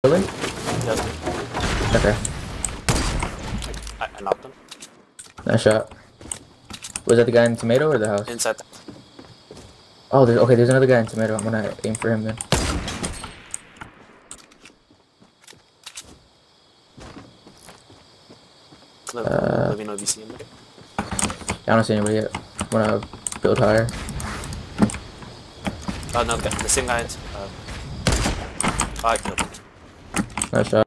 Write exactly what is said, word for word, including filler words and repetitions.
Really? Just me. Okay. I, I knocked him. Nice shot. Was that the guy in tomato or the house? Inside. Oh, there's, okay, there's another guy in tomato. I'm gonna aim for him then. Let, Uh, let me know if you see him. I don't see anybody yet. I'm gonna build higher. Oh, no, the, the same guy. Uh, oh, I killed him. Nice shot.